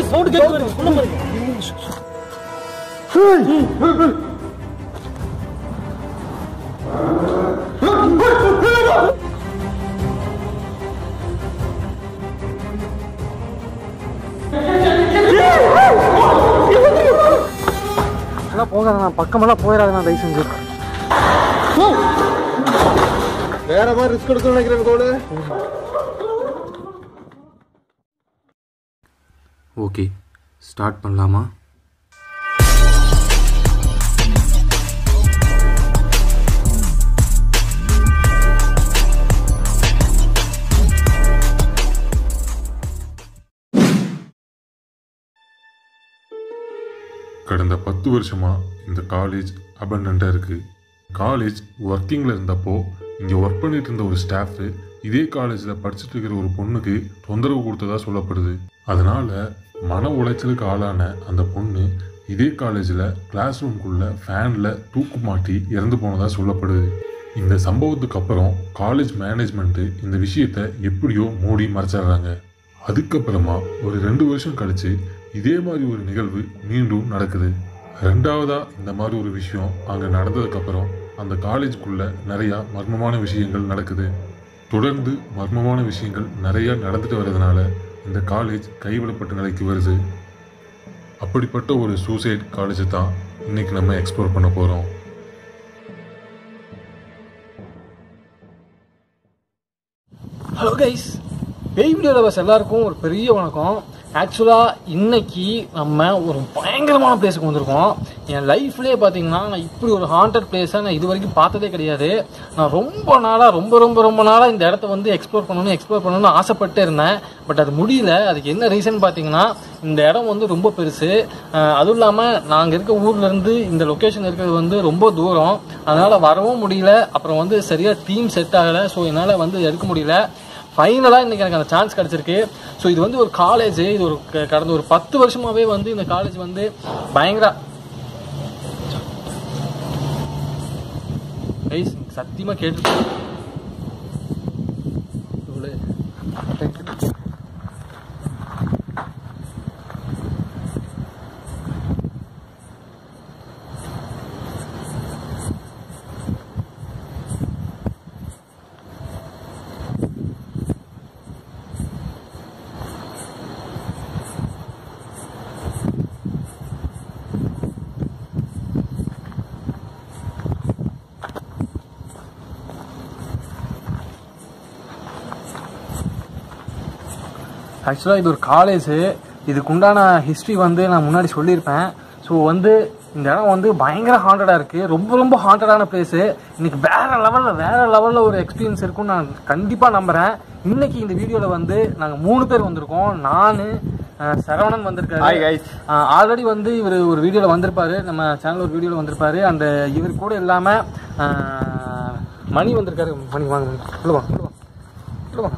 Sound கேட்குது உள்ள பாருங்க. போகாத பக்கமெல்லாம் போயிடாதான் தயவு செஞ்சு. வேற மாதிரி ரிஸ்க் எடுக்கணும்னு நினைக்கிறேன் கோலு. ஓகே ஸ்டார்ட் பண்ணலாமா? கடந்த 10 வருஷமா இந்த காலேஜ் அபண்டண்டாக இருக்குது. காலேஜ் ஒர்க்கிங்கில் இருந்தப்போ இங்கே ஒர்க் பண்ணிட்டு இருந்த ஒரு ஸ்டாஃபு இதே காலேஜில் படிச்சுட்டு இருக்கிற ஒரு பொண்ணுக்கு தொந்தரவு கொடுத்ததா சொல்லப்படுது. அதனால் மன உளைச்சலுக்கு ஆளான அந்த பொண்ணு இதே காலேஜில் கிளாஸ் ரூம்குள்ளே ஃபேனில் தூக்கு மாட்டி இறந்து போனதாக சொல்லப்படுது. இந்த சம்பவத்துக்கு அப்புறம் காலேஜ் மேனேஜ்மெண்ட்டு இந்த விஷயத்தை எப்படியோ மூடி மறைச்சிடுறாங்க. அதுக்கப்புறமா ஒரு 2 வருஷம் கழித்து இதே மாதிரி ஒரு நிகழ்வு மீண்டும் நடக்குது. 2வதா இந்த மாதிரி ஒரு விஷயம் அங்கே நடந்ததுக்கப்புறம் அந்த காலேஜுக்குள்ளே நிறையா மர்மமான விஷயங்கள் நடக்குது. தொடர்ந்து மர்மமான விஷயங்கள் நிறையா நடந்துட்டு வர்றதுனால இந்த காலேஜ் கைவிடப்பட்ட நிலைக்கு வருது. அப்படிப்பட்ட ஒரு சூசைட் காலேஜை தான் இன்னைக்கு நம்ம எக்ஸ்ப்ளோர் பண்ண போகிறோம். ஹலோ கைஸ், பேய் வீடியோ லவர்ஸ் எல்லாருக்கும் ஒரு பெரிய வணக்கம். ஆக்சுவலாக இன்னைக்கு நம்ம ஒரு பயங்கரமான பிளேஸுக்கு வந்திருக்கோம். என் லைஃப்லேயே பார்த்தீங்கன்னா நான் இப்படி ஒரு ஹாண்டட் பிளேஸை நான் இது வரைக்கும் பார்த்ததே கிடையாது. நான் ரொம்ப நாளாக இந்த இடத்த வந்து எக்ஸ்ப்ளோர் பண்ணணும்னு ஆசைப்பட்டு இருந்தேன். பட் அது முடியல. அதுக்கு என்ன ரீசன் பார்த்தீங்கன்னா, இந்த இடம் வந்து ரொம்ப பெருசு. அதுவும் இல்லாமல் நாங்கள் இருக்க ஊர்லேருந்து இந்த லொக்கேஷன் இருக்கிறது வந்து ரொம்ப தூரம். அதனால் வரவும் முடியல. அப்புறம் வந்து சரியாக டீம் செட் ஆகலை. ஸோ என்னால் வந்து எடுக்க முடியல. ஃபைனலாக இன்றைக்கி எனக்கு அந்த சான்ஸ் கிடச்சிருக்கு. ஸோ இது வந்து ஒரு காலேஜ். இது ஒரு கடந்த ஒரு 10 வருஷமாகவே வந்து இந்த காலேஜ் வந்து பயங்கர சத்தியமாக கேட்டு ஆக்சுவலாக இது ஒரு காலேஜு. இதுக்குண்டான ஹிஸ்ட்ரி வந்து நான் முன்னாடி சொல்லியிருப்பேன். ஸோ வந்து இந்த இடம் வந்து பயங்கர ஹாண்டடாக இருக்குது. ரொம்ப ஹாண்டடான பிளேஸு. இன்றைக்கி வேறு லெவலில் ஒரு எக்ஸ்பீரியன்ஸ் இருக்குன்னு நான் கண்டிப்பாக நம்புகிறேன். இன்றைக்கி இந்த வீடியோவில் வந்து நாங்கள் 3 பேர் வந்திருக்கோம். நான், சரவணன் வந்திருக்காரு. ஆல்ரெடி வந்து இவர் ஒரு வீடியோவில் வந்திருப்பாரு, நம்ம சேனல் ஒரு வீடியோவில் வந்திருப்பாரு. அந்த இவர் கூட இல்லாமல் மணி வந்திருக்காரு. மணி வாங்க சொல்லுவாங்க.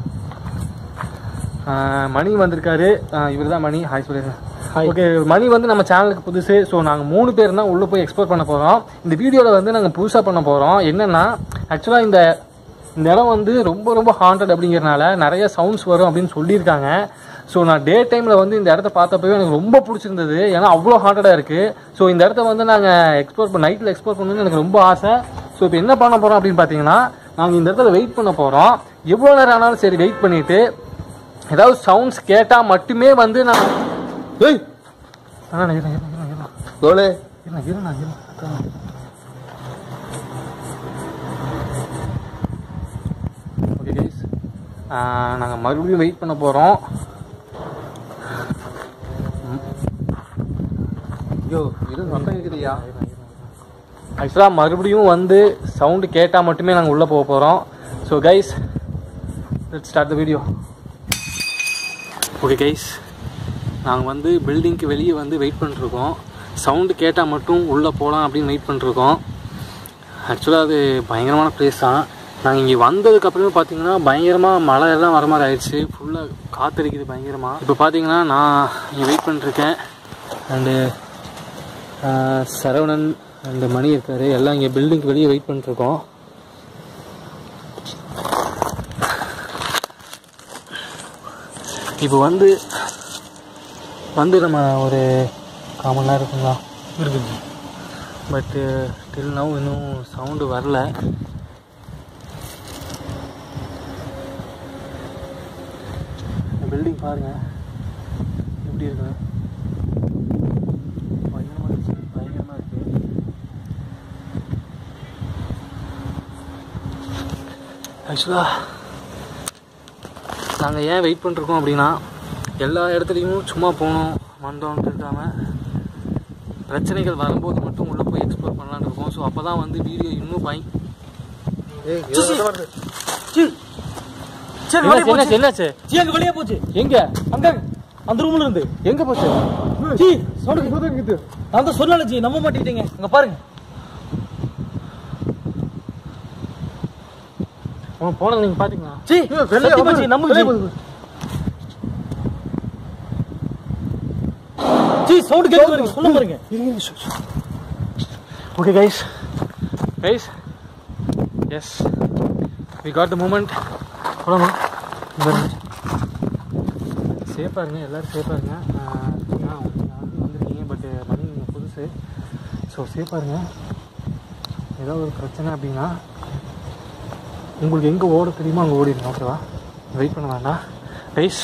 மணி வந்திருக்காரு. இவர் தான் மணி. ஹாய் சொல்லிடுங்க. ஓகே, மணி வந்து நம்ம சேனலுக்கு புதுசு. ஸோ நாங்கள் 3 பேர் தான் உள்ளே போய் எக்ஸ்ப்ளோர் பண்ண போகிறோம். இந்த வீடியோவில் வந்து நாங்கள் புதுசாக பண்ண போகிறோம். என்னென்னா, ஆக்சுவலாக இந்த இடம் வந்து ரொம்ப ஹாண்டட் அப்படிங்கிறனால நிறைய சவுண்ட்ஸ் வரும் அப்படின்னு சொல்லியிருக்காங்க. ஸோ நான் டே டைமில் வந்து இந்த இடத்த பார்த்தப்பவே எனக்கு ரொம்ப பிடிச்சிருந்தது. ஏன்னா அவ்வளோ ஹாண்டடாக இருக்குது. ஸோ இந்த இடத்த வந்து நாங்கள் நைட்டில் எக்ஸ்ப்ளோர் பண்ணணும்னு எனக்கு ரொம்ப ஆசை. ஸோ இப்போ என்ன பண்ண போகிறோம் அப்படின்னு பார்த்தீங்கன்னா, நாங்கள் இந்த இடத்துல வெயிட் பண்ண போகிறோம். எவ்வளோ நேரம் ஆனாலும் சரி வெயிட் பண்ணிவிட்டு ஏதாவது சவுண்ட்ஸ் கேட்டால் மட்டுமே வந்து நான் ஓகே கைஸ், நாங்கள் மறுபடியும் வெயிட் பண்ண போகிறோம். ஐயோ இது சத்தம் கேட்குதுயா. ஆக்சுவலாக மறுபடியும் வந்து சவுண்டு கேட்டால் மட்டுமே நாங்கள் உள்ளே போக போகிறோம். So guys, let's start the video. Okay guys, நாங்கள் வந்து பில்டிங்க்கு வெளியே வந்து வெயிட் பண்ணிருக்கோம். சவுண்டு கேட்டால் மட்டும் உள்ளே போகலாம் அப்படின்னு வெயிட் பண்ணிருக்கோம். ஆக்சுவலாக அது பயங்கரமான பிளேஸ் தான். நாங்கள் இங்கே வந்ததுக்கப்புறமே பார்த்தீங்கன்னா பயங்கரமாக மழை எல்லாம் வர மாதிரி ஆயிடுச்சு. ஃபுல்லாக காற்றடிக்குது பயங்கரமாக. இப்போ பார்த்தீங்கன்னா நான் இங்கே வெயிட் பண்ணிருக்கேன். அண்டு சரவணன் அண்டு மணி இருக்கார். எல்லாம் இங்கே பில்டிங்க்கு வெளியே வெயிட் பண்ணிருக்கோம். இப்போ வந்து வந்து நம்ம ஒரு 1/4 மணி நேரம் இருக்குங்களா இருக்குது. பட்டு டில் நவ் இன்னும் சவுண்டு வரல. பில்டிங் பாருங்கள் எப்படி இருக்கு. பயங்கரமாக இருக்குது. ஆக்சுவலாக நாங்கள் ஏன் வெயிட் பண்ணிருக்கோம் அப்படின்னா, எல்லா இடத்துலையும் சும்மா போனோம் வந்தோன்ட்டு இருக்காமல் பிரச்சனைகள் வரும்போது மட்டும் உள்ளே போய் எக்ஸ்ப்ளோர் பண்ணலான்னு இருக்கோம். ஸோ அப்போ தான் வந்து வீடியோ இன்னும் என்னாச்சு? அங்க வெளியே போச்சு. எங்க? அங்க அந்த ரூம்ல இருந்து எங்க போச்சு? நான் தான் சொன்னால ஜி, நம்ப மாட்டேங்கிட்டீங்க. அங்க பாருங்க. போனது நீங்க பாத்தீங்களா? சத்தியமா ஜி, நம்புங்க ஜி. சவுண்ட் கேட்க பாருங்க, சொல்ல பாருங்க. Okay guys, yes we got the moment. சொல்லணும் சேஃபாக இருங்க, எல்லோரும் சேஃபாக இருங்க. வந்துருக்கீங்க, பட்டு மணி நீங்கள் புதுசு. ஸோ சேஃபாக இருங்க. ஏதாவது ஒரு பிரச்சனை அப்படின்னா உங்களுக்கு எங்கே ஓட தெரியுமோ அங்கே ஓடிடுங்க. ஓகேவா? வெயிட் பண்ண வேண்டாம் கைஸ்.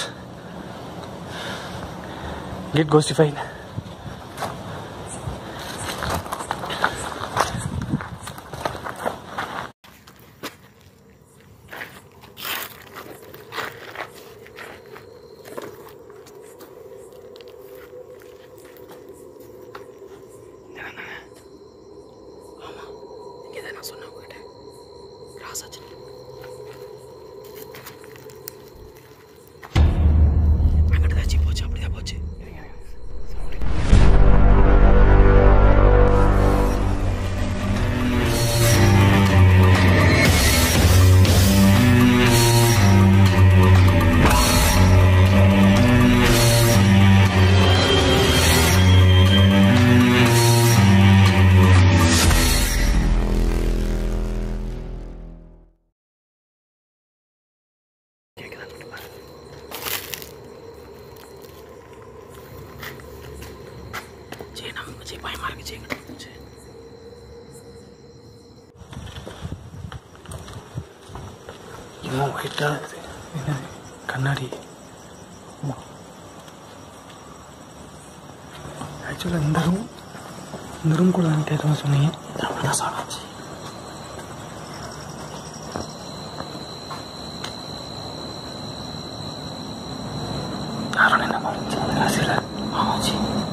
கெட் கோஸ்டிஃபைட். இன்னும் ஒயிட்டாக இருக்குது. என்னது? கண்ணாடி. ஆமாம், ஆக்சுவலாக இந்த ரூம் கூட நான் கேட்கணும் சொன்னீங்க. அப்படிதான் சாப்பிடுச்சு. யாரும் என்ன பண்ணுச்சு அந்த ராசியில்? ஆமாச்சு,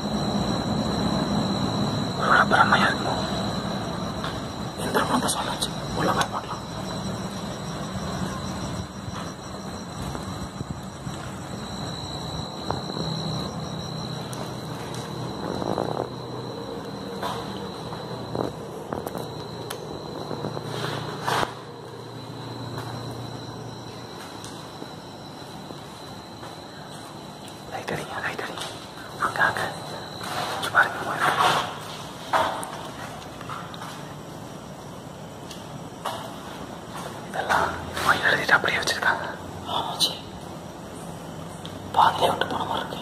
ஒரு பிரம்மையாக இருக்கணும். இந்த ரூம் தான் சொன்னாச்சு. உள்ள போய் பண்ணலாம். லைட் அடிங்க. அங்கே பாருங்க. இதெல்லாம் எழுதிட்டு அப்படியே வச்சிருக்காங்க. ஆமாச்சு, பாதிலே விட்டு போன மாதிரி இருக்கு.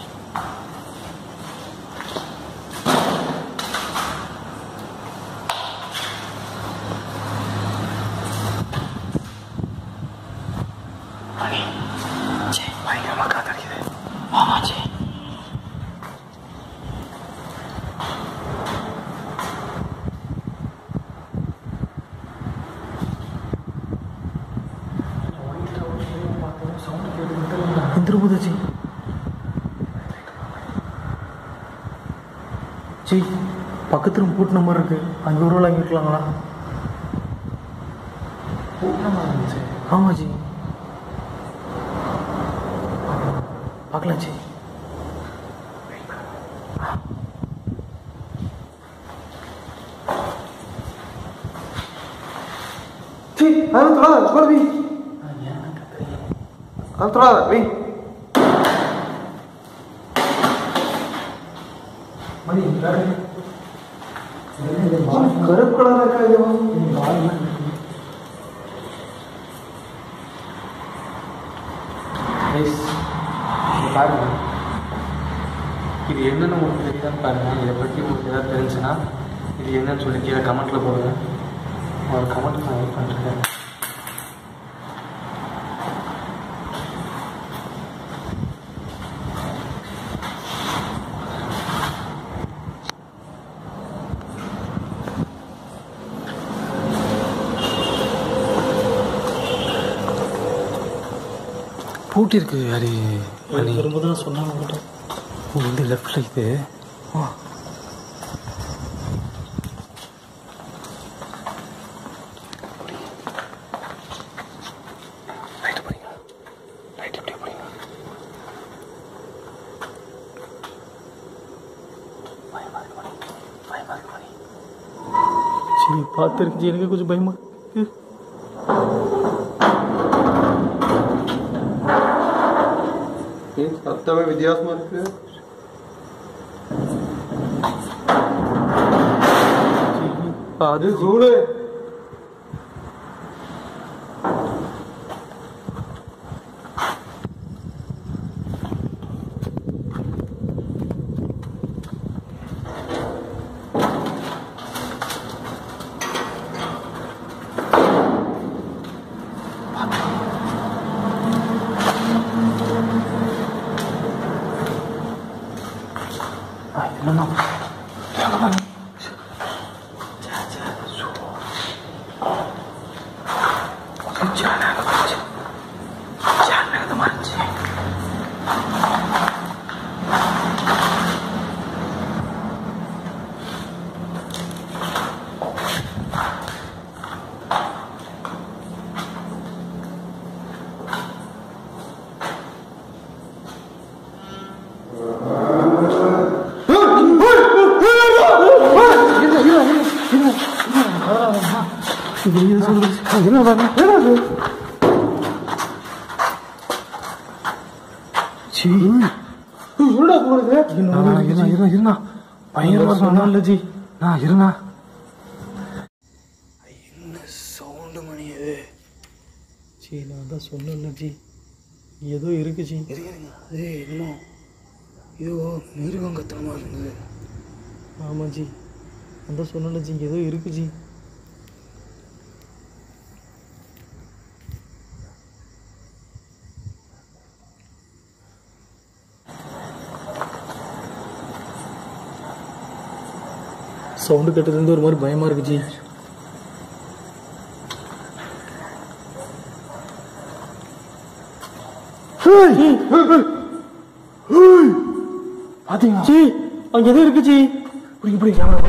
மணி பயங்கரமாக காத்தடிக்குது. ஆமாச்சு, எந்திரபோதாச்சு. ஜி, பக்கத்து ரூம் பூட்டின மாதிரி இருக்கு. அங்கே ஒரு வாங்கி இருக்கலாங்களா? பூட்டின மாதிரி இருந்துச்சு. ஆமாம் ஜி, பார்க்கலாம் ஜி. அதெல்லாம் தொடாத, போடுவி. அதெல்லாம் தொடாத, வை. மணி கருப்பு கலர் இருக்கா? பாருங்க, பாருங்கள். இதை பற்றி உங்களுக்கு ஏதாவது தெரிஞ்சுன்னா இது என்னன்னு சொல்லி கீழே கமெண்ட்டில் போடுங்க. ஒரு கமெண்ட் நான் வெயிட் பண்ணிருக்கேன். பூட்டி இருக்கு யாரு வரும்போது நான் சொன்னாங்க. வந்து லெஃப்ட்ல இது ரைட் போறீங்க. ரைட் எப்படி போறீங்க? சரி பார்த்துருக்கு. எனக்கு கொஞ்சம் பயமா இருக்கு. சத்தமே வித்தியாசமா இருக்கு. அது சூடு. ஏதோ இருக்கு ஜி. அது என்னமோ ஏதோ மிருகம் கத்தனமா இருந்தது. ஆமாம் ஜி, அந்த சொன்னல ஜி, ஏதோ இருக்கு ஜி. சவுண்டு கட்டுறது ஒரு மாதிரி பயமா இருக்கு ஜி. பாத்தீங்களா ஜி? அங்க எதுவும் இருக்கு ஜி. இப்படி கேமரா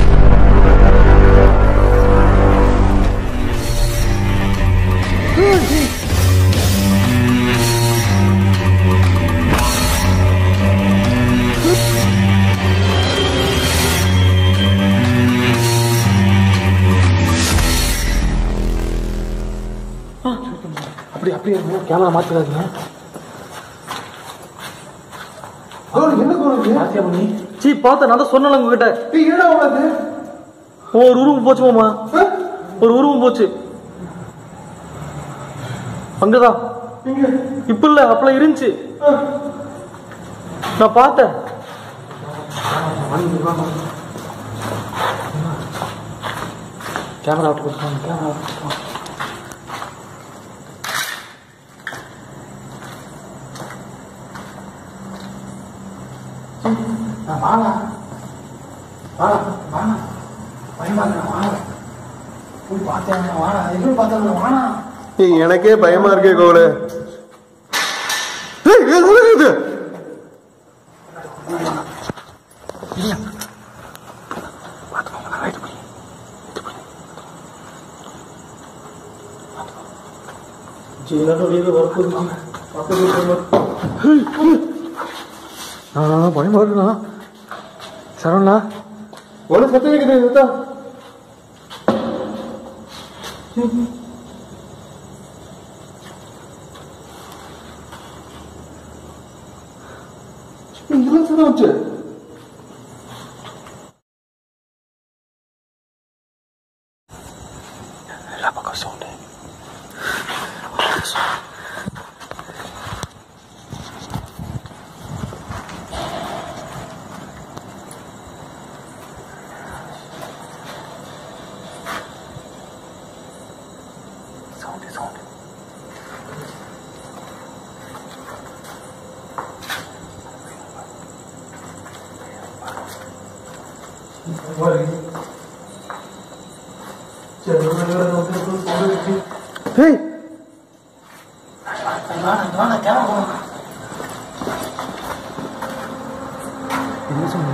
அப்படியே கேமரா மாத்திராதீங்க. என்ன பண்ணி ஜி பார்த்த நான் தான் சொன்னல உங்ககிட்ட. ஒரு உருவம் போச்சு மாமா, ஒரு உருவம் போச்சு. அங்கதான் இப்ப இல்ல, அப்பெல்லாம் இருந்துச்சு, நான் பார்த்தேன். கேமரா விட்டு கொடுத்தாங்க. கேமரா எனக்கே பயமா இருக்கே கோவில. பயமா இருக்குண்ணா. சரவணா ஒரு சத்தம் கேக்குது. இதெல்லாம் சத்தம் வச்சு எல்லா பக்கம் சவுண்டு. ஏய் என்ன சொன்ன?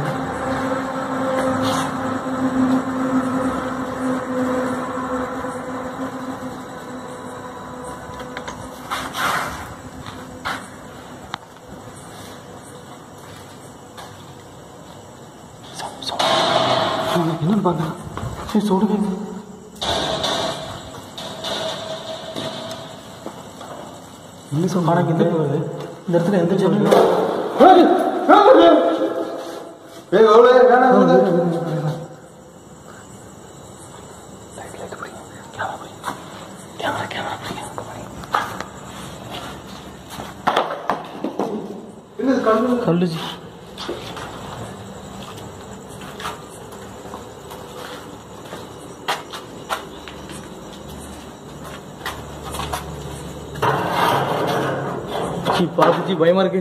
என்னன்னு பார்த்தா சரி சொல்லுங்க. என்ன சொல்ல இந்த இடத்துல எந்த சொல்லுங்க. கல்லுஜி பார்த்துச்சு பயமா இருக்கு.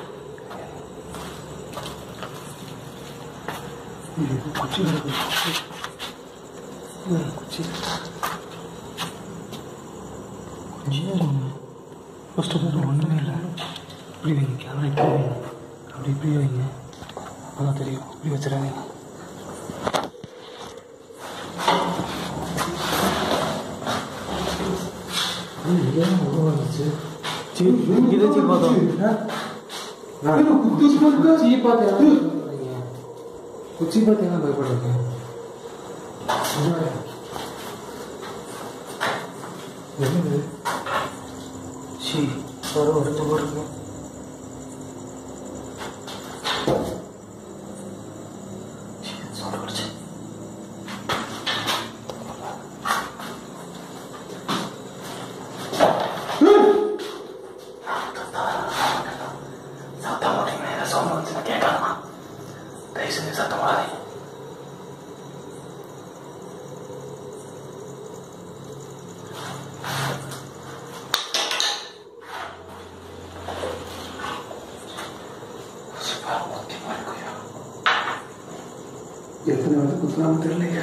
ஒன்றுமே இல்லை. இப்படி வைங்க கேமரா, இப்படி வைங்க, அப்படி இப்படி வைங்க, அதான் தெரியும். இப்படி வச்சிடாதீங்க. குச்சி பார்த்தீங்கன்னா பயப்படுறீங்க. என்னது சி வர வருது வருது. எத்தனை வந்து குத்தலாம தெரியலையா?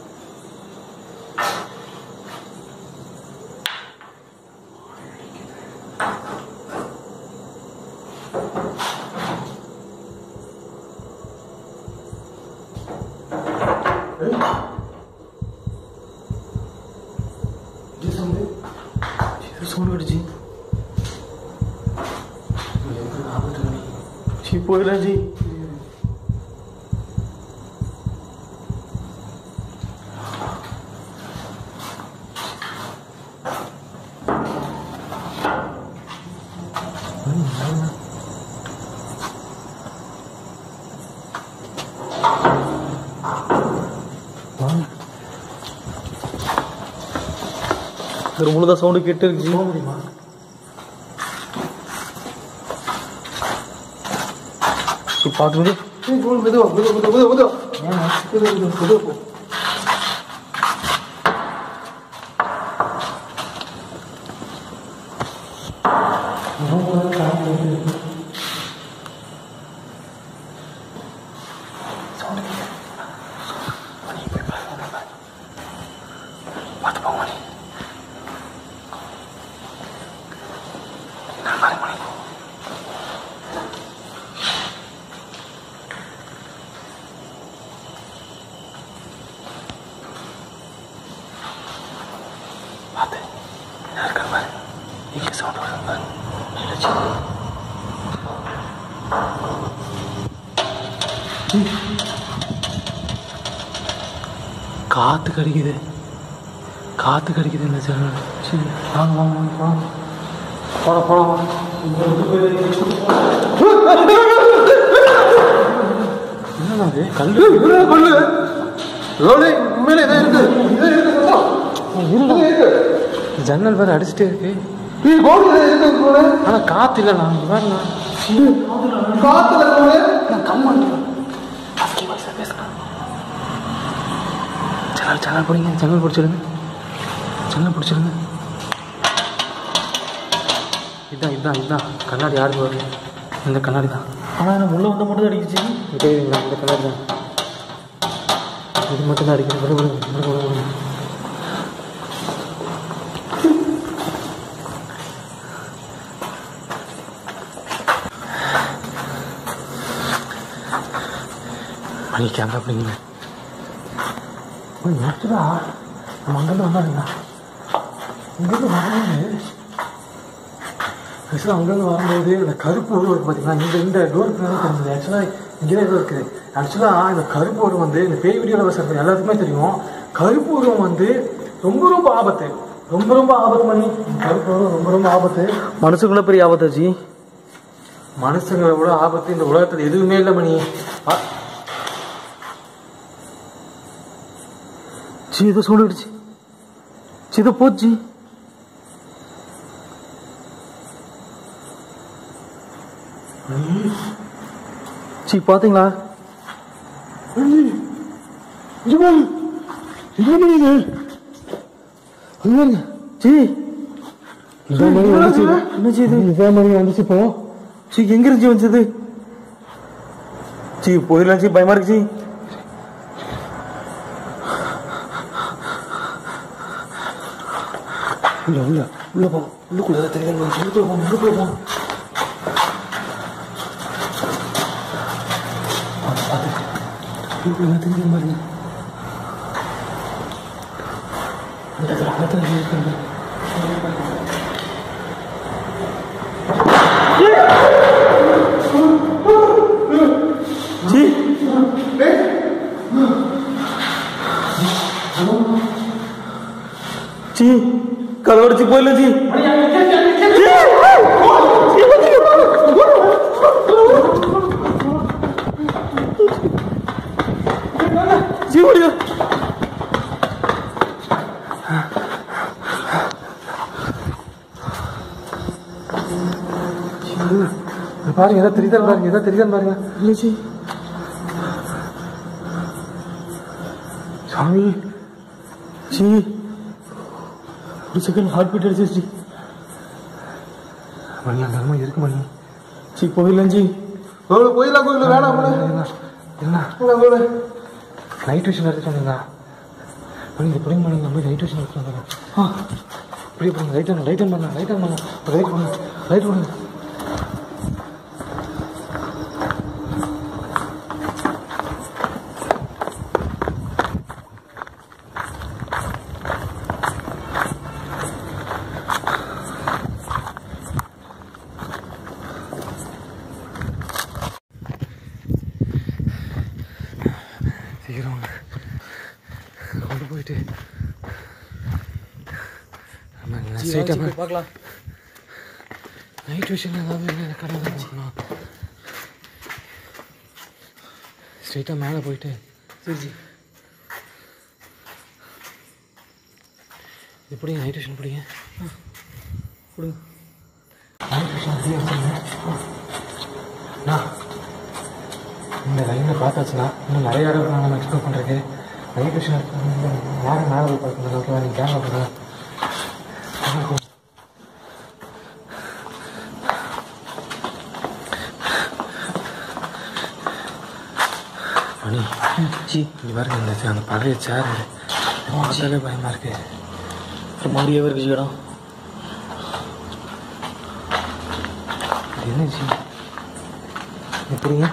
சவுண்ட் அடிச்சு போயிடலாம் ஜி. முழுதான் சவுண்டு கேட்டு இருக்கு. போக முடியுமா? பார்த்து காத்து கடிக்குது, காத்து கடிக்குது. இல்லை சார், சரி வாங்க வாங்க வாங்க போகலாம் போகலாம் போகலாம். என்னண்ணா அது? கல்லு கல்லு உண்மையில இதான் இருக்கு. ஜன்னல் வேறு அடிச்சுட்டே இருக்கு. ஆனால் காற்று இல்லைண்ணா. வேறண்ணா காற்று கம்மா பேசுகிறேன். ஜன்னல் பிடிங்க, ஜன்னல் பிடிச்சிருங்க, ஜன்னல் பிடிச்சிருங்க. இதுதான் இதுதான் இதுதான் கண்ணாடி. யாருக்கு வருது? இந்த கண்ணாடி தான். ஆனால் எனக்கு உள்ள வந்தால் மட்டும் தான் அடிக்குச்சு. இதே இந்த கண்ணாடி தான். இது மட்டும் தான் அடிக்கிறேன். மணி கேமரா அப்படிங்க நட்டுடா. நம்ம அங்கேருந்து வந்தாருங்க. இங்கேருந்து வரும்போது ஆக்சுவலாக அங்கேருந்து வரும்போது இந்த கருப்பு ஓடு இருக்குது பார்த்தீங்கன்னா, இந்த டோருக்கு தெரிஞ்சது. ஆக்சுவலாக இங்கே தான் இருக்குது. ஆக்சுவலாக இந்த கருப்பு ஓடு வந்து இந்த பேய் வீடியோவில் வசதி எல்லாத்துக்குமே தெரியும். கருப்பு ஓடும் வந்து ரொம்ப ஆபத்து, ரொம்ப ஆபத்து மணி. கருப்பு ஓடும் ரொம்ப ஆபத்து. மனுஷங்கள பெரிய ஆபத்தாச்சு. மனுஷங்களை விட ஆபத்து இந்த உலகத்தில் எதுவுமே இல்லை மணி. சி ஏதோ சொல்லிடுச்சு. சி இதை போச்சு. சி பாத்தீங்களா? வந்துச்சு இப்போ. சி எங்க இருந்துச்சு வந்தது? சி போயிடலாம். சி பயமா இருக்கு. உள்ள போ. உள்ளுக்குள்ள தெரியாது. உள்ளுக்குள்ள போ. தெரிஞ்ச மாதிரி கலவடிச்சு போயில. பாருங்க ஏதாவது தெரியுதான் பாருங்க. ஏதாவது தெரியுதான் பாருங்க. இல்லைச்சி சாமி. சி ஒரு செகண்ட் ஹார்ட் பீட் அடிச்சிருச்சு மணி. அந்த அம்மா இருக்கு மணி. சி போயிடலாம். சி போயிடலாம். கோயில் வேணாம். என்ன நைட் விஷன் எடுத்துட்டு வந்தீங்களா மணி? இந்த பிள்ளைங்க மணி நம்ம நைட் விஷன் எடுத்துட்டு வந்தாங்க. இப்படியே பண்ணுங்க. ரைட் ஆன் பண்ணலாம். ரைட் பண்ணுங்க. சீக்கிரம் கொண்டு போயிட்டு பார்க்கலாம். நைட் விஷயம் ஏதாவது கடை ஸ்ட்ரெயிட்டாக மேலே போயிட்டு. சரி இப்படி நைட் விஷயம் பிடிங்க. கொடுங்க. நைட் விஷயம் அப்படியே வச்சுருங்க. இந்த லைனில் பார்த்தாச்சுன்னா இன்னும் நிறைய இடம் நம்ம எக்ஸ்ப்ளோர் பண்ணுறதுக்கு. நைட் விஷயம் யாரும் மேலே போய் பார்க்கணும். ஓகேவா? நீங்கள் கேமரா பண்ணுங்க. மணி சி இங்கே பாருங்க. இந்த அந்த பழைய சேர் பார்த்தாலே பயமாக இருக்கு. ஒரு மாதிரியாவே இருக்கு இடம். என்ன சி எப்படிங்க?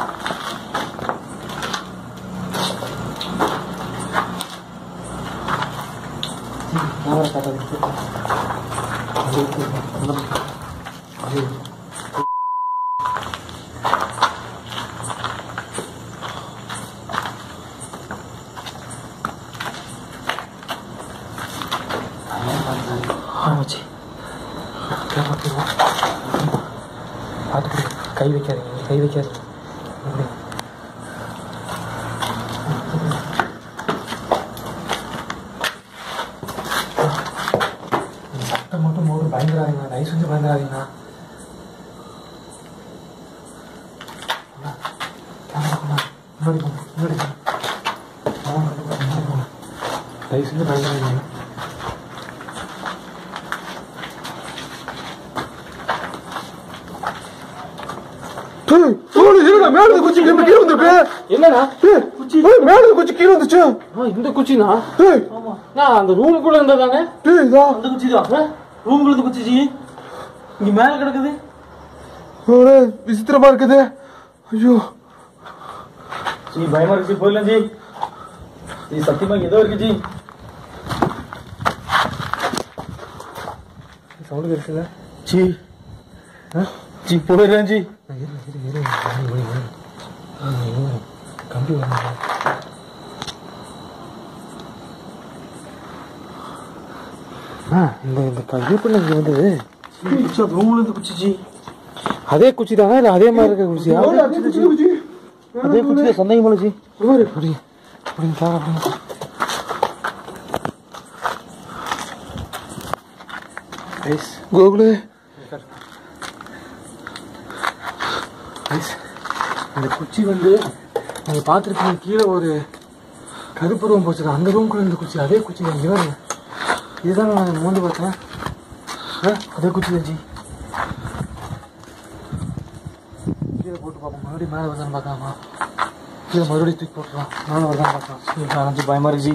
பார்த்து கை வைக்காதீங்க. சட்டம் மட்டும் போட்டு பயந்துடாதீங்க. தயவு செஞ்சு பயந்துடாதீங்க. தயவு செஞ்சு பயந்துடாதீங்க. மேல குச்சி கீழே வந்துருக்கு. என்னடா குச்சி மேல குச்சி கீழே வந்துச்சு. இந்த குச்சினா டேய் அந்த ரூமுக்குள்ள இருந்ததானே டேய் இதா அந்த குச்சி தான் ரூம்ல இருந்து குச்சி ஜி இங்க மேல கிடக்குது. ஒரே விசித்திரமா இருக்குது. ஐயோ ஜி பயமா இருக்கு ஜி போயிடலாம் ஜி. ஜி சத்தியமா இங்க ஏதோ இருக்கு ஜி. சவுண்ட் இருக்குல்ல ஜி ஜி போயிடலாம் ஜி. கம்பி இந்த கையப்பண்ண இங்க வந்தது ரூம்ல இருந்து குச்சி ஜி. அதே குச்சி தானே இல்ல அதே மாதிரி இருக்க குச்சியா? அதே குச்சி சந்தேகமா ஜி. கோகுலே அந்த குச்சி வந்து நீங்க பாத்துருக்கீங்க கீழே ஒரு கருப்பு ரூம் போச்சு அந்த ரூம்குள்ள இருந்த குச்சி அதே குச்சி தான் இங்க வருங்க. இதுதான் நான் மோந்து பார்த்தேன். அதே குச்சி தான் ஜி. கீழே போட்டு பார்ப்போம் மறுபடியும் மேலே வருதான்னு பார்க்காமா கீழே மறுபடியும் தூக்கி போட்டுருவோம் மேலே வருதான்னு பார்க்கலாம். ஜி பயமா இருக்கு ஜி.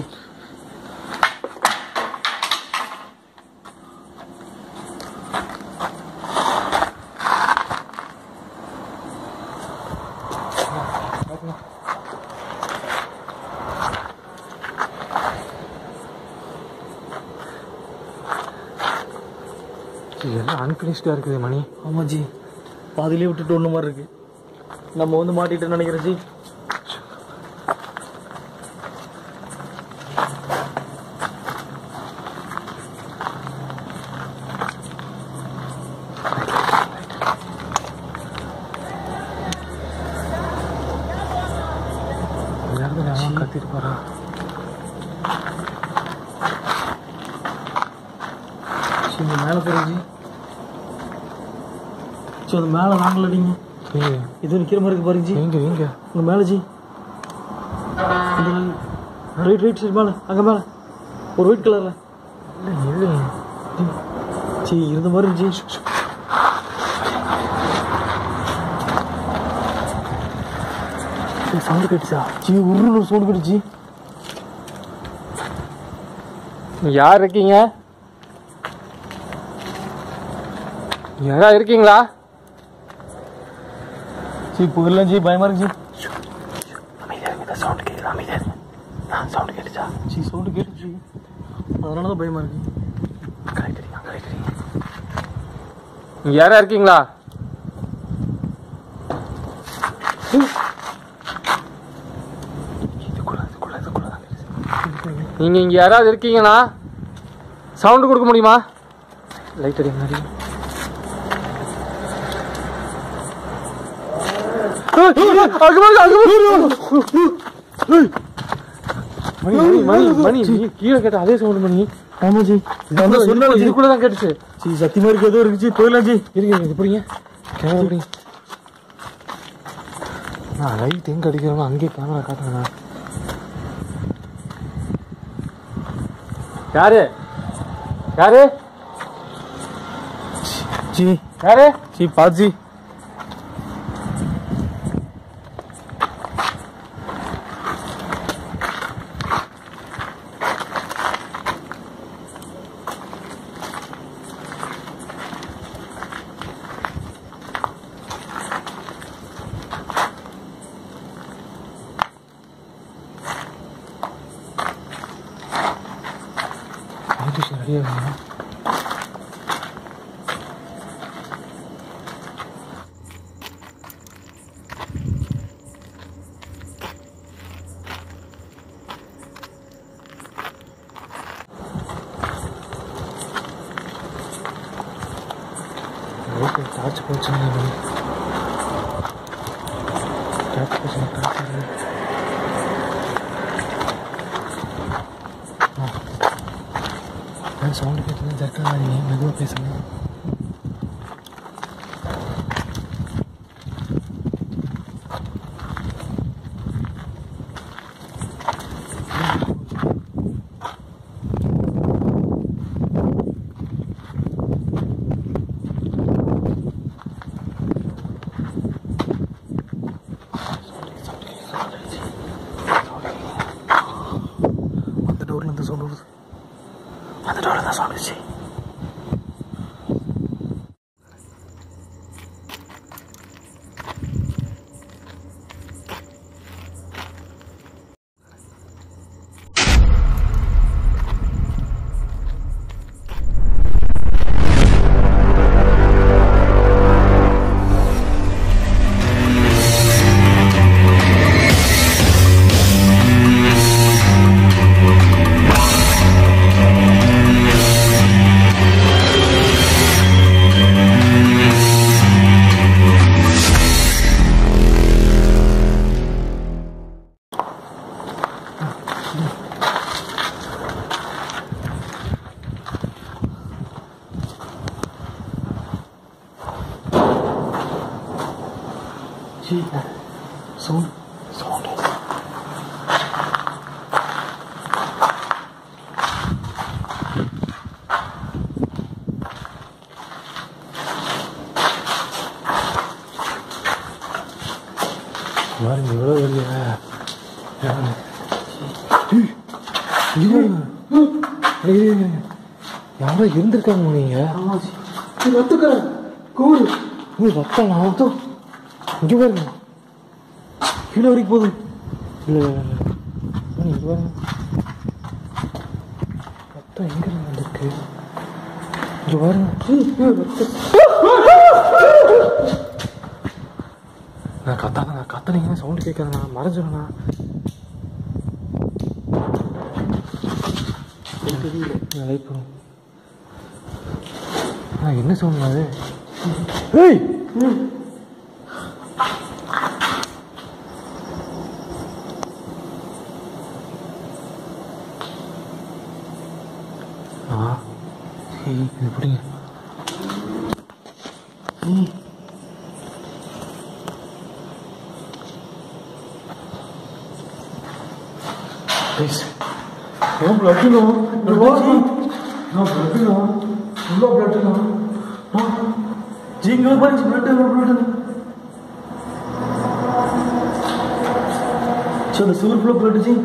எல்லாம் அன்பினிஷ்டா இருக்குது மணி. ஆமா ஜி பாதிலே விட்டுட்டு ஒண்ணு மாதிரி இருக்கு. நம்ம வந்து மாட்டிட்டு நினைக்கிறேன் ஜி. கத்திட்டு போறான். இங்க மேல போறேன் ஜி. ஜி அது மேல நாங்கள் அடிங்க. இது நிக்கிற மாதிரி இருக்கு பாருங்க ஜி. எங்க எங்க உங்க மேல ஜி. ரைட் ரைட் சைடு மேல அங்க மேல ஒரு ஒயிட் கலர்ல ஜி இருந்த மாதிரி ஜி. சவுண்ட் கேட்டுச்சா? ஜி உருன்னு ஒரு சவுண்ட் கேட்டுச்சு. யார் இருக்கீங்க? யாரா இருக்கீங்களா? ஜி போயிடலாம் ஜி பயமா இருக்கு ஜி. சவுண்ட் கேட்குது அமைதியா சவுண்ட் கேட்டுச்சா? ஜி சவுண்ட் கேட்டுச்சு அதனாலதான் பயமா இருக்கு. நீங்க யாரா இருக்கீங்களா? நீங்க இங்க யாராவது இருக்கீங்களா? சவுண்ட் கொடுக்க முடியுமா? லைட் அடி மாதிரி மணி கீழே கேட்ட அதே சவுண்ட் மணி. ஆமா ஜி இதுக்குள்ளதான் கேட்டுச்சு. ஜி சத்தியமா இருக்கு ஏதோ இருக்கு ஜி போயிடலாம் ஜி. இருக்கு எப்படிங்க கேமரா எப்படிங்க? நான் லைட் எங்க அடிக்கிறோம் அங்கே கேமரா காட்டுறேன். யாரு யாரு ஜி யாரு? ஜி பாத்து ஜி. ரெடியாக டார்ச் போச்சுங்க. டார்ச் போச்சுங்க டார்ச் சவுண்டு கேட்டு ஜர்க்காதீங்க மெதுவாக பேசுங்க. சவுண்ட் வருது. அந்த டோரில் தான் சவுண்ட் வச்சு. சவுண்ட் சவுண்ட் பாருங்க எவ்வளோ இல்லையா யாரோ இருந்திருக்காங்க நீங்க ரத்துக்கிறேன் கூறு ரத்தம் ரத்தம் இங்கே பாருங்க கீழே வரைக்கும் போகுது. இல்லை இங்கே பாருங்க ரத்தம் எங்கே வந்துருக்கு. இங்கே பாருங்க நான் கத்தனீங்கன்னா சவுண்டு கேட்கறேண்ணா மறைஞ்சிடண்ணா. லைட் பண்ணும். என்ன சவுண்ட் அது? ஏய் இது பிடிங்க. सूर फ्लो ब्लड जी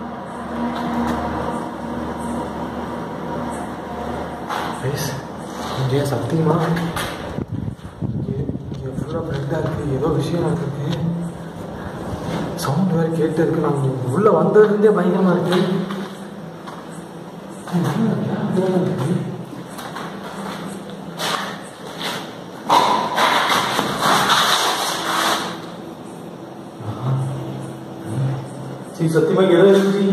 இங்கே சத்தியமா இங்கே ஃபுல்லாக பிளட்டாக இருக்குது. ஏதோ விஷயம் இருக்குது. சவுண்ட் வேறு கேட்டு இருக்கு. நான் உள்ளே வந்ததுலேருந்தே பயங்கரமாக இருக்கு. सत्यमा गेला जी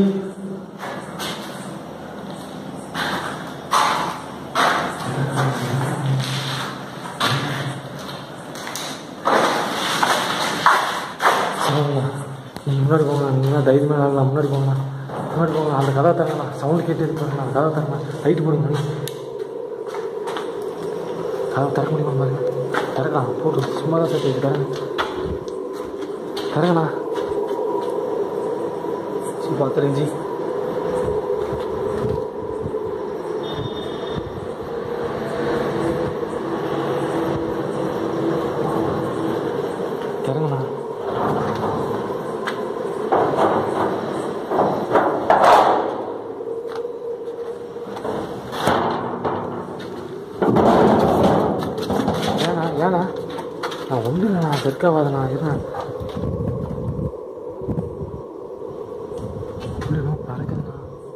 நீங்கள் முன்னாடி போங்க. நீங்கள் தைரியமாக இல்லை முன்னாடி போங்க. முன்னாடி போங்க. அந்த கதை தரங்கண்ணா. சவுண்டு கேட்டு இருப்பாங்க. அந்த கதை தரேண்ணா. லைட்டு போடுங்க மணி. கதை திறக்க முடியுமா பாருங்க. திறக்கலாம் போட்டு சும்மா தான் சேர்த்து தரேங்க. தரங்கண்ணா. बात जी தரங்கண்ணா. ஏண்ணா நான் ஒன்றும் இல்லைண்ணா தெற்காவாதண்ணா இருண்ணா. பறக்குதுண்ணா.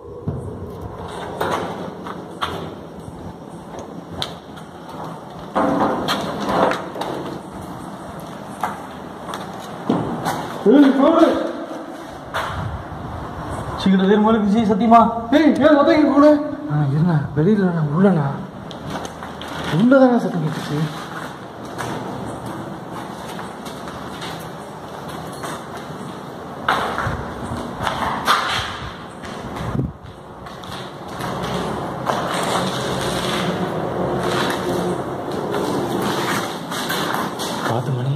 சீக்கிரம் தேர் மாதிரி ஜி சத்தியமா ஏன் சத்தம் கூட இருண்ணா வெளியில் உள்ளண்ணா உள்ளதானா சத்தம் கேட்டுச்சு. மணி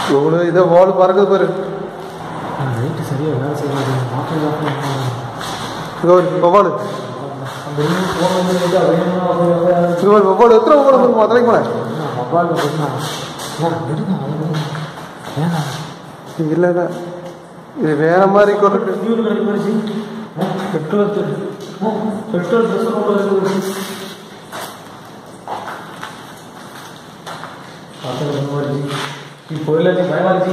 எவ்வளோ இதை வால் பறக்குது பாரு. ரைட்டு சரியாக வேலை செய்யாது மாற்றம் வவ்வால் அந்த இன்னும் ஃபோன் வந்து வவ்வால் எத்தனை வவ்வால் சொல்லுமா தலைக்கு மேலே மொபைலில் போட்டுனா விடுங்க ஏன்னா இல்லை இல்லை இது வேற மாதிரி கொண்டு டியூர் கிடைக்க மாதிரி பெட்ரோல் பெட்ரோல் ட்ரெஸ் பார்த்து இப்போ இல்லை பயமாச்சு.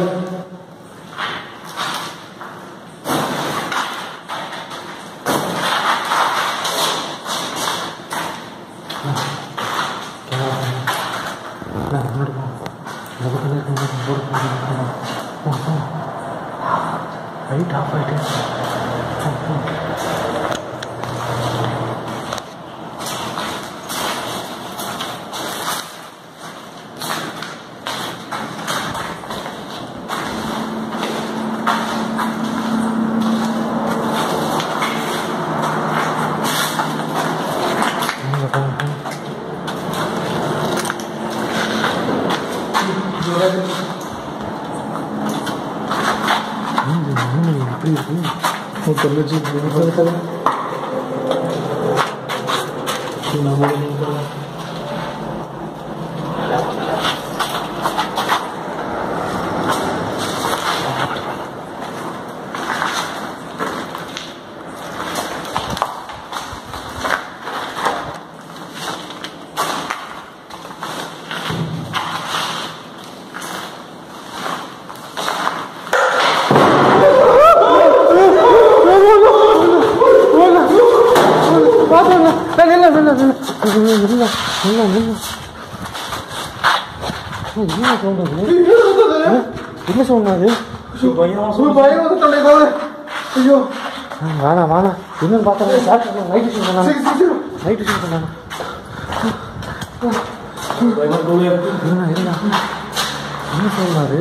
ரைட் ஆஃப் ஆகிட்டு எப்படி இருக்கு என்ன சொன்னாது? ஐயோ வாணா வாணா இன்னும் பார்த்தா நைட்டு ஷூட் பண்ணாங்க நைட்டு ஷூட் பண்ணாங்க இருந்தா என்ன சொன்னாரு?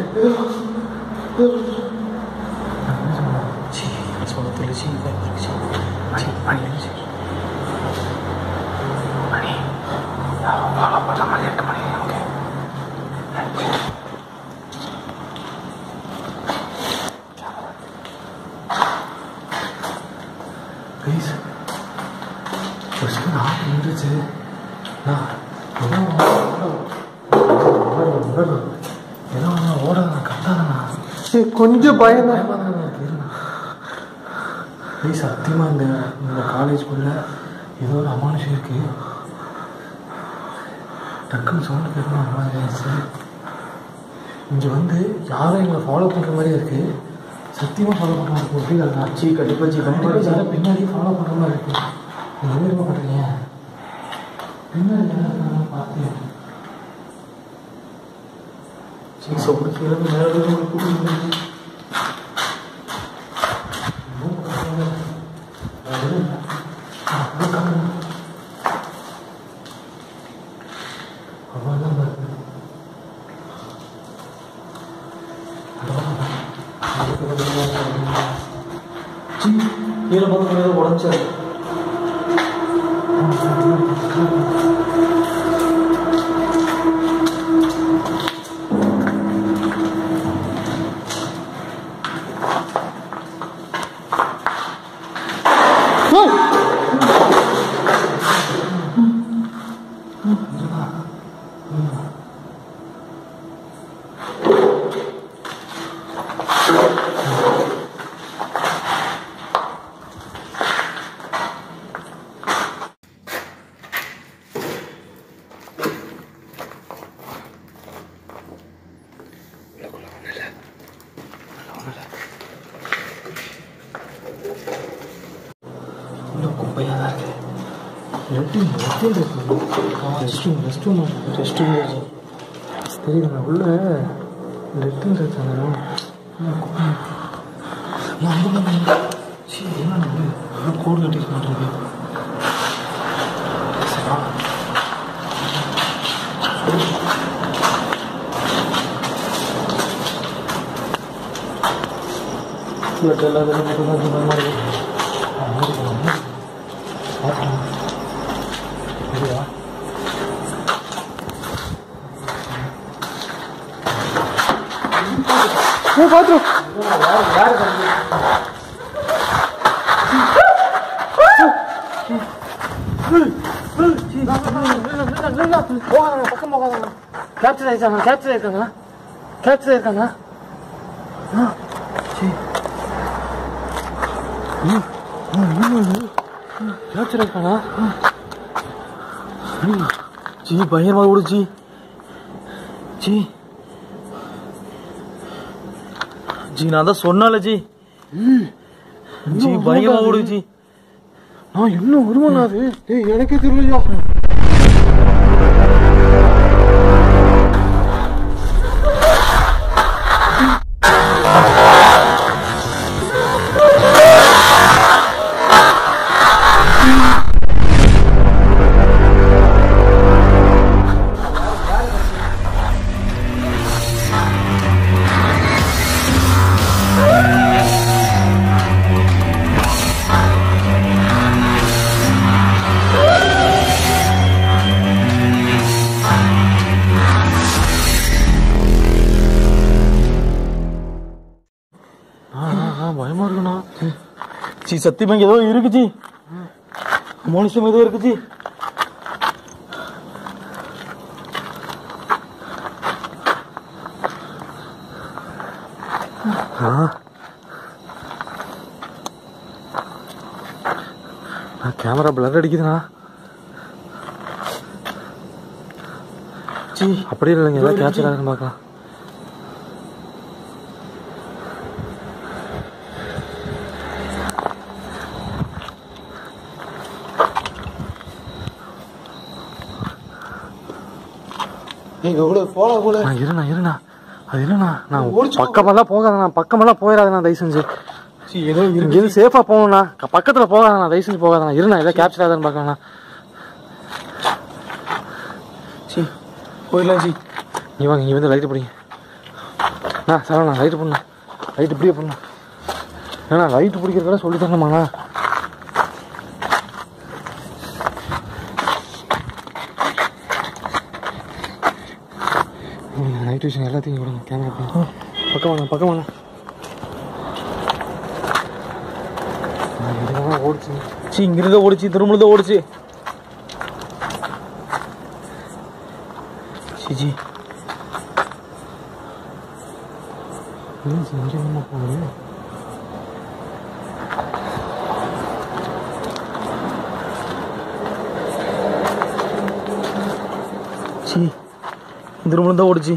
கொஞ்சம் பயம் சத்தியமா இந்த காலேஜ்குள்ள ஏதோ ஒரு அமானுஷம் இருக்கு. டக்குன்னு சவுண்ட் கேட்கணும். இங்கே வந்து யாரும் எங்களை ஃபாலோ பண்ணுற மாதிரி இருக்கு. சத்தியமாக ஃபாலோ பண்ணுற மாதிரி ஒரு ஃபீல் ஆச்சு. கண்டிப்பாக பின்னாடி ஃபாலோ பண்ணுற மாதிரி இருக்கு. நீங்கள் என்ன பண்ணுறீங்க? பின்னாடி நான் பார்த்தேன். சரி சொல்லிட்டு மேலே கீழே பார்த்து உடஞ்சாரு. குப்பையாக தான் இருக்கு. ரெஸ்ட் ரூம் தெரியுதுங்க. உள்ள லெட்டின் இருக்காங்க. என்ன கோடு கட்டிக்க மாட்டேங்குது. எல்லாத்தையும் மட்டும்தான் பயமாக இருக்கு. சரியா பாத்துரும் பக்கம் போகாதாங்க. கேப்சர் ஆயிருக்காங்க, கேப்சர் ஆயிருக்காங்க, கேப்சர் ஆயிருக்காங்க. கேப்சர் ஆயிருக்காங்க. ஜி பயங்கரமாக ஓடுச்சு. ஜி ஜி நான் தான் சொன்னால ஜி. ஜி பயங்கரமாக ஓடுச்சு. நான் இன்னும் வருவேன். அது எனக்கே தெரியலையா. பயமா இருக்குண்ணா. ஜி சத்தியமா ஏதோ இருக்கு ஜி. மனுஷன் ஏதோ இருக்கு ஜி. கேமரா பிளர் அடிக்குதுண்ணா. ஜி அப்படியே இல்லைங்க, ஏதாவது கேப்சர் ஆகுதுன்னு பார்க்கலாம். இருண்ணா அது இல்லைண்ணா. நான் பக்கமெல்லாம் போகாதண்ணா, பக்கமெல்லாம் போயிடாதுண்ணா தயவு செஞ்சு. எது சேஃபா போகணும்ண்ணா, பக்கத்துல போகாதண்ணா தயவு செஞ்சு போகாதண்ணா. இருண்ணா ஏதாவது கேப்சர் ஆகுதுன்னு பார்க்கலாண்ணா. சி போயிடலாம் ஜி. நீ வாங்க, இங்கே வந்து லைட்டு பிடிங்க. சரவண்ணா லைட்டு போடணா, லைட்டு இப்படியே போடணும். ஏண்ணா லைட்டு பிடிக்கிறதெல்லாம் சொல்லி தரணுமாண்ணா. நைட் விஷயம் எல்லாத்தையும் கொடுங்க. கேமரா பக்கம் வாங்க, பக்கம் வாங்க. ஓடிச்சு சி, இங்கிருந்தா ஓடிச்சு, திரும்பதான் ஓடிச்சு. சிஜி போகுது. சி இந்த ரூம்ல தான் ஓடிச்சு.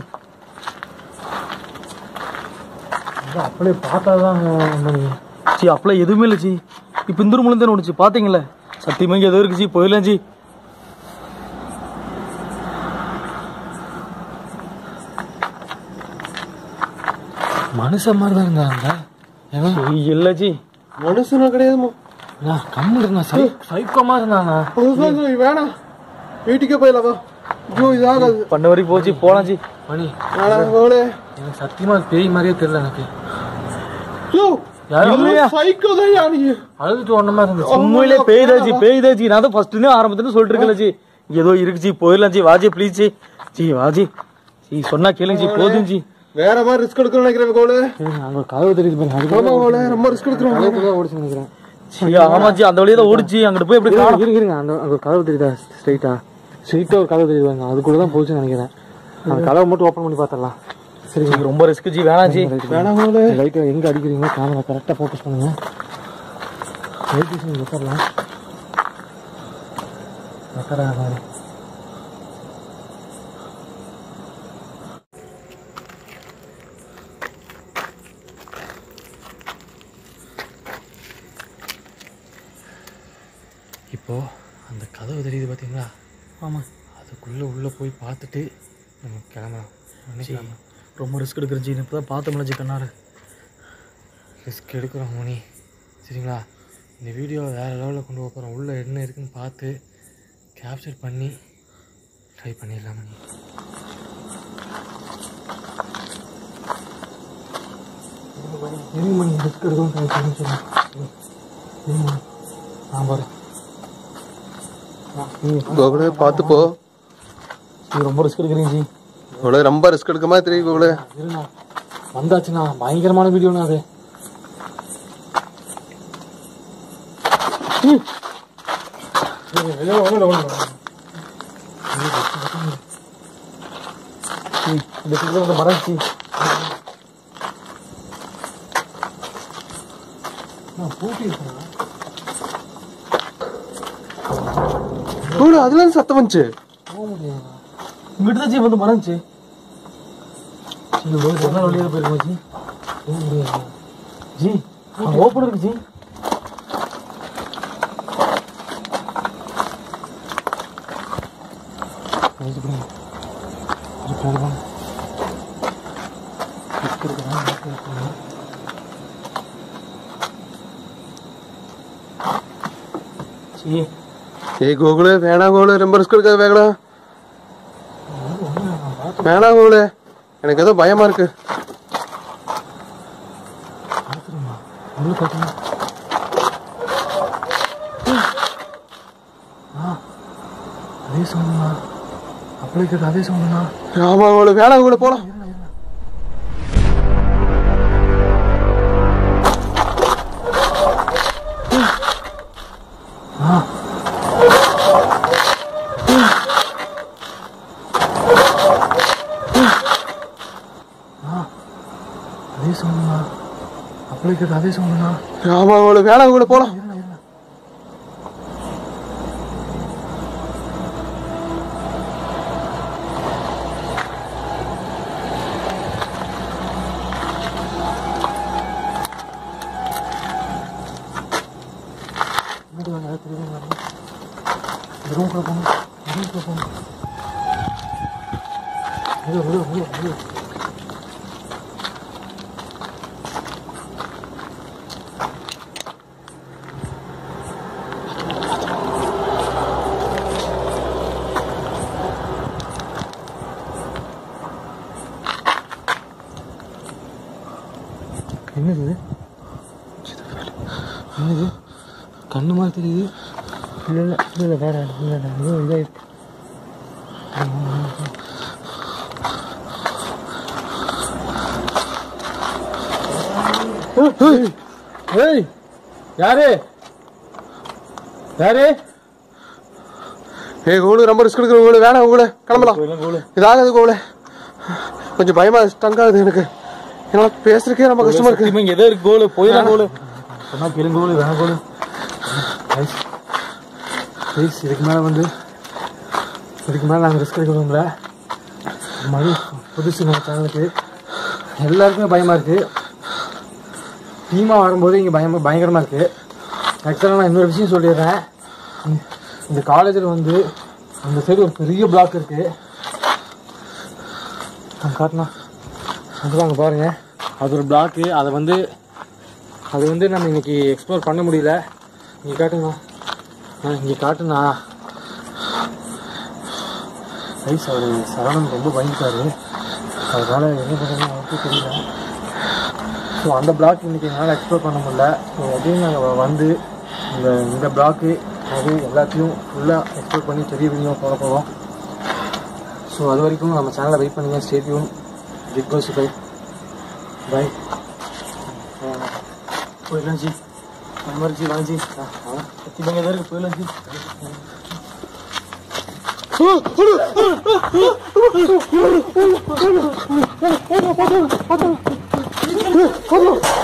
அப்படியே பார்த்தாதான் சி, அப்படியே எதுவுமே இல்லை ஜி. இப்போ இந்த ரூம்ல தான் ஓடிச்சு, பார்த்தீங்களே. சத்தியமா இங்கே எதோ இருக்கு ஜி, போயிடலாம் ஜி. மனுஷன் மாதிரி தான் இருந்தாங்க. இல்லை ஜி, மனுஷனா கிடையாது. கம்மி இருந்தா சைக்கோமா இருந்தாங்க. வேணாம், வீட்டுக்கே போயிடலாமா. இதாகாது பண்ண வரைக்கும் போச்சு, போலாம் ஜி. மணி எனக்கு சத்தியமா பேய் மாதிரியே தெரியல எனக்கு. அழுதுட்டு ஒண்ணு மாதிரி இருந்துச்சு. உண்மையிலே பேய்தாச்சு, பேய்தாச்சு. நான் தான் ஃபர்ஸ்ட் ஆரம்பத்துல சொல்லிட்டு இருக்கல ஜி. ஏதோ இருக்கு ஜி, போயிடலாம் ஜி. வாஜி ப்ளீஸ் ஜி. ஜி வாஜி ஜி, சொன்னா கேளுங்க ஜி, போதும் ஜி. வேற மாதிரி ரிஸ்க் எடுக்கணும்னு நினைக்கிறேன் கோலு. அங்க கதவு தெரியுது பாருங்க, ரொம்ப ரிஸ்க் எடுக்கிறோம். ஓடிச்சு நினைக்கிறேன். ஆமா ஜி, அந்த வழியா தான் ஓடிச்சு. அங்கிட்டு போய் எப்படி இருங்க. அங்க கதவு தெரியுதா? ஸ்ட்ரைட்டா ஒரு கதவு தெரியுது, அதுக்குள்ளதான் போச்சுன்னு நினைக்கிறேன். அந்த கதவை மட்டும் ஓப்பன் பண்ணி பாத்திரலாம். சரி, ரொம்ப ரிஸ்க் ஜி, வேணாம் ஜி. வேணாம், லைட் எங்க அடிக்கிறீங்க, கேமரா கரெக்டா ஃபோக்கஸ் பண்ணுங்க. வைக்கலாம். இப்போ அந்த கதவு தெரியுது பார்த்தீங்களா? ஆமாம், அதுக்குள்ளே உள்ளே போய் பார்த்துட்டு நம்ம கிளம்பலாம். நினைக்கலாமா? ரொம்ப ரிஸ்க் எடுக்கிற ஜி. இப்போ தான் பார்த்தோம்ல ஜி கண்ணாரு. ரிஸ்க் எடுக்கிறோம் மணி, சரிங்களா? இந்த வீடியோவை வேறு லெவலில் கொண்டு போகிறோம். உள்ளே என்ன இருக்குன்னு பார்த்து கேப்சர் பண்ணி ட்ரை பண்ணிடலாம் மணி. மணி ரிஸ்க் எடுக்கணும் ட்ரை பண்ணி சொல்லுங்கள். நான் பாரு கோகுலே பார்த்து போ. ரொம்ப ரிஸ்க் எடுக்கிறீங்க ஜி. கோகுலே ரொம்ப ரிஸ்க் எடுக்க மாதிரி தெரியும் கோகுலே. இருண்ணா வந்தாச்சுண்ணா, பயங்கரமான வீடியோண்ணா அது. மறைச்சி அதுல சத்தம் வந்துச்சு. இங்கிட்டு வந்து மறைஞ்சு வழியாக போயிருக்கோம் ஜி. போக முடியாது ஜி, ஓப்பன் இருக்கு ஜி. ஏய் கோகுலு, வேணாம் கோகுலு, ரொம்ப ரிஸ்க் எடுக்காது. வேணாம் கோகுலு, எனக்கு ஏதோ பயமா இருக்கு. அதே சவுண்டுண்ணா, அப்படியே கேட்டு அதே சவுண்டுண்ணா. ஆமா கோகுலு, வேணாம் கோகுலு, போலாம். அதே சவுண்டுண்ணா, அப்படியே கேட்டு அதே சவுண்டுண்ணா. ஆமா கோகுலு, வேணாம் கோகுலு, போலாம். என்னது என்னது கண்ணு மாதிரி தெரியுது. இல்லை இல்லை இல்லை இல்லை வேற இல்லை இல்லை இதுவும் இதாகிருக்கு. ஏய் யாரு யாரு? ஏய் கோகுலு, ரொம்ப ரிஸ்க் எடுக்கிற கோகுலு, வேணாம் கோகுலு, கிளம்பலாம். இதாகாது கோகுலு, கொஞ்சம் பயமா ஸ்டங்க் ஆகுது எனக்கு. என்னால பேசுறதுக்கே ரொம்ப கஷ்டமா இருக்கு. இங்க எதோ இருக்கு கோகுலு, போயிடலாம் கோகுலு. சொன்னா கேளுங்க கோகுலு, வேணாம் கோகுலு. ப்ளீஸ், இதுக்கு மேலே நாங்கள் ரிஸ்க் எடுக்க விரும்பல. மறுபடி புதுசு நம்ம சேனலுக்கு எல்லாருக்குமே பயமாக இருக்குது. டீமாக வரும்போது இங்கே பயங்கரமாக இருக்குது. ஆக்சுவலாக நான் இன்னொரு விஷயம் சொல்லிடுறேன். இந்த காலேஜில் அந்த சைடு ஒரு பெரிய பிளாக் இருக்குது. காட்டினா அதுதான் அங்கே பாருங்கள், அது ஒரு பிளாக்கு. அது நம்ம இன்றைக்கி எக்ஸ்ப்ளோர் பண்ண முடியல. இங்கே காட்டுங்கண்ணா, இங்கே காட்டுண்ணா. ஐஸ் அவர் சரவணன் ரொம்ப பயந்துட்டாரு, அதனால் என்ன பண்ணுறதுன்னு அவருக்கும் தெரியல. ஸோ அந்த பிளாக் இன்றைக்கி என்னால் எக்ஸ்ப்ளோர் பண்ண முடியல. ஸோ அதையும் நாங்கள் இந்த பிளாக்கு அது எல்லாத்தையும் ஃபுல்லாக எக்ஸ்ப்ளோர் பண்ணி பெரிய வீடியோ போட போகிறோம். ஸோ அது வரைக்கும் நம்ம சேனலை வெயிட் பண்ணுங்கள். Stay tune. Bigg Boss bye bye. போயிடலாம் ஜி, அந்த மாதிரி ஜி வாங்கி பற்றி நீங்கள் எதாவது இருக்கு, போயிடலாம் ஜி.